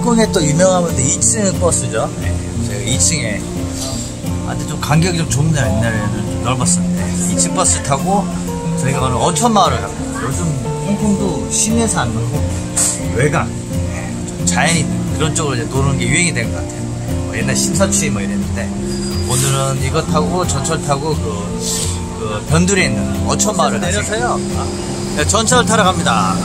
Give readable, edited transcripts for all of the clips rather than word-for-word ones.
홍콩에 또 유명한 건데 2층 버스죠. 네, 제가 2층에. 근데 좀 간격이 좀 좁네요. 옛날에는 좀 넓었었는데 2층 버스 타고 저희가 오늘 어촌마을을 갑니다. 요즘 홍콩도 시내에서 안 놀고 외곽, 좀 자연이 있는 그런 쪽으로 이제 노는 게 유행이 된 것 같아요. 뭐 옛날 심사추이 뭐 이랬는데 오늘은 이거 타고 전철 타고 그 변두리에 있는 어촌마을을 내려서요. 네, 전철을 타러 갑니다.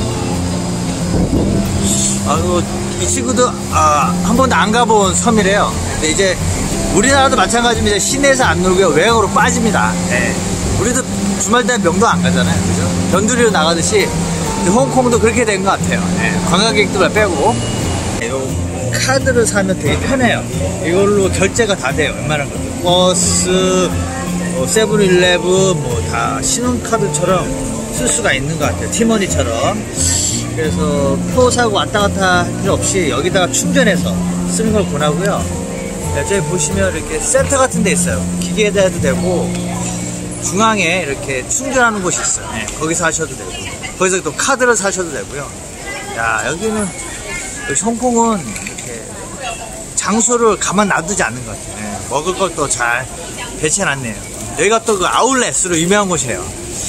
이 친구도 한 번도 안 가본 섬이래요. 근데 이제 우리나라도 마찬가지입니다. 시내에서 안 놀고요. 외곽으로 빠집니다. 네. 우리도 주말 때 명동 안 가잖아요. 그죠? 변두리로 나가듯이 홍콩도 그렇게 된 것 같아요. 네. 관광객들만 빼고. 이 카드를 사면 되게 편해요. 이걸로 결제가 다 돼요. 웬만한 것들. 버스, 세븐일레븐, 뭐 다 신용카드처럼 쓸 수가 있는 것 같아요. 티머니처럼. 그래서 표 사고 왔다 갔다 할 필요 없이 여기다가 충전해서 쓰는 걸 권하고요. 저기 보시면 이렇게 센터 같은 데 있어요. 기계에다 해도 되고 중앙에 이렇게 충전하는 곳이 있어요. 네, 거기서 하셔도 되고 거기서 또 카드를 사셔도 되고요. 야, 여기는 홍콩은 이렇게 장소를 가만 놔두지 않는 것 같아요. 네, 먹을 걸 또 잘 배치해놨네요. 여기가 또 그 아울렛으로 유명한 곳이에요.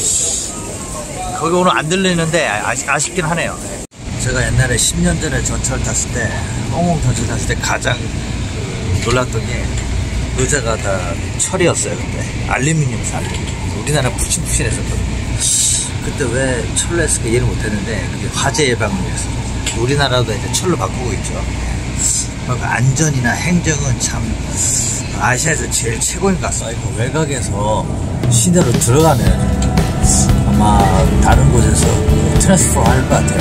거기 오늘 안 들리는데 아쉽긴 하네요. 네. 제가 옛날에 10년 전에 전철 탔을 때 홍콩 전철 탔을 때 가장 놀랐던 게 의자가 다 철이었어요. 그때 알루미늄 우리나라 푹신푹신했었거든요. 그때 왜 철로 했을까 이해를 못했는데 그게 화재 예방을 위해서. 우리나라도 이제 철로 바꾸고 있죠. 안전이나 행정은 참 아시아에서 제일 최고인 것 같습니다. 외곽에서 시내로 들어가면 아마 다른 곳에서 트랜스포 할 것 같아요.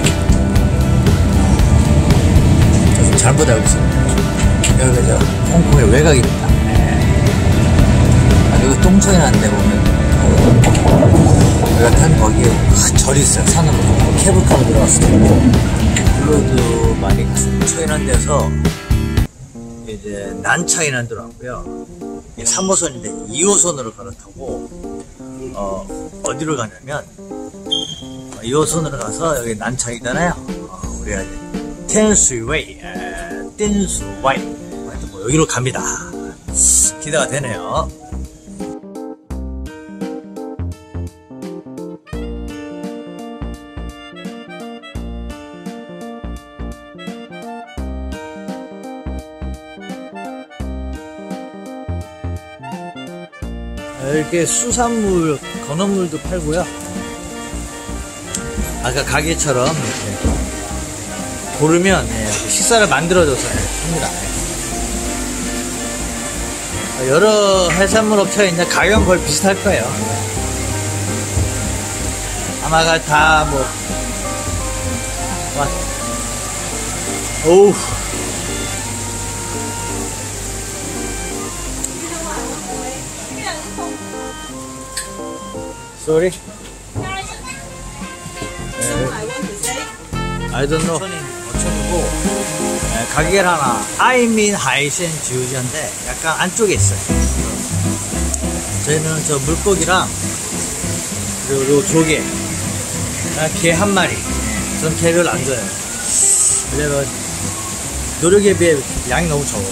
저 좀 잘못 알고 있습니다. 여기가 저 홍콩의 외곽입니다. 여기 똥청이라는 데 보면 여기가 탄 거기에 절이 있어요. 산으로 케이블카로 들어갔을 때 블로도 많이 똥청이라는 데서 이제 난창이라는 데로 왔고요. 3호선인데 2호선으로 갈아타고 어디로 가냐면 2호선으로 가서 여기 난창이잖아요. 우리가 이제 텐수웨이 뭐 여기로 갑니다. 기대가 되네요. 이렇게 수산물, 건어물도 팔고요. 아까 가게처럼 이렇게 고르면 식사를 만들어줘서 합니다. 여러 해산물 업체가 있는데 가격은 거의 비슷할 거예요. 아마 다 뭐 오우 Sorry? I don't know. 어촌이고 가게를 하나 아이민 하이센 지우지인데 약간 안쪽에 있어요. 저희는 저 물고기랑 그리고 조개, 게 한 마리. 전 게를 안 줘요. 왜냐면 노력에 비해 양이 너무 적어.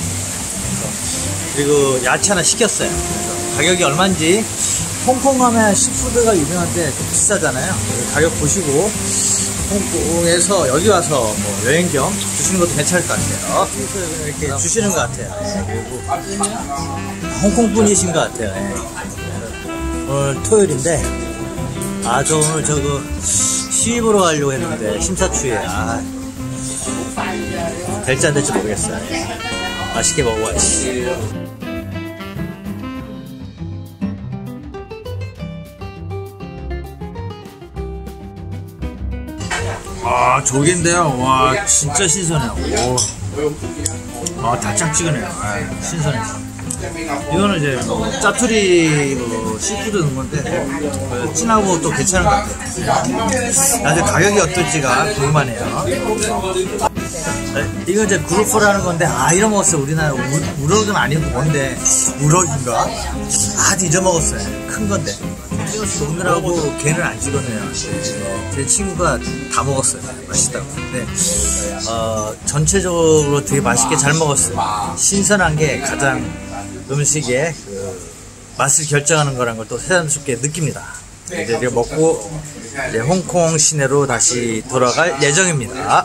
그리고 야채 하나 시켰어요. 그래서 가격이 얼마인지. 홍콩 가면 시푸드가 유명한데 좀 비싸잖아요. 가격 보시고 홍콩에서 여기 와서 뭐 여행 겸 주시는 것도 괜찮을 것 같아요. 이렇게 주시는 것 같아요. 그리고 홍콩 분이신 것 같아요. 오늘 토요일인데 저 오늘 저거 시위 보러 가려고 했는데 심사추에 될지 안 될지 모르겠어요. 맛있게 먹어야지. 조개인데요. 와, 진짜 신선해요. 달짝지근해요. 신선해요. 이거는 이제 짜투리 시푸드 넣은 건데 진하고 또 괜찮은 것 같아요. 나중에 가격이 어떨지가 궁금하네요. 이거 이제 그루퍼라는 건데 이런 거 먹었어요. 우리나라 우럭은 아니고 뭔데 우럭인가? 잊어먹었어요. 큰 건데 오늘하고 걔는 안 찍었네요. 제 친구가 다 먹었어요. 맛있다고. 근데 전체적으로 되게 맛있게 잘 먹었어요. 신선한 게 가장 음식의 그 맛을 결정하는 거라는 걸 또 새삼스럽게 느낍니다. 이제 이거 먹고 이제 홍콩 시내로 다시 돌아갈 예정입니다.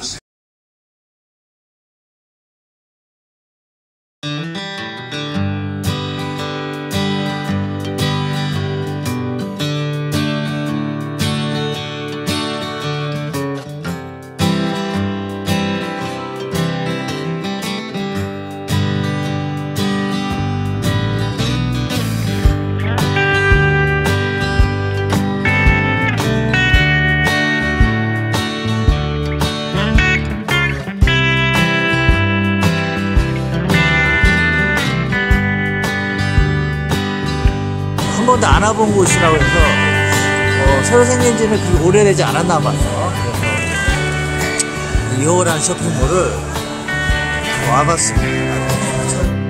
한 번도 안 와본 곳이라고 해서 새로 생긴 지는 그렇게 오래되지 않았나 봐요. 그래서 이호란 쇼핑몰을 와봤습니다.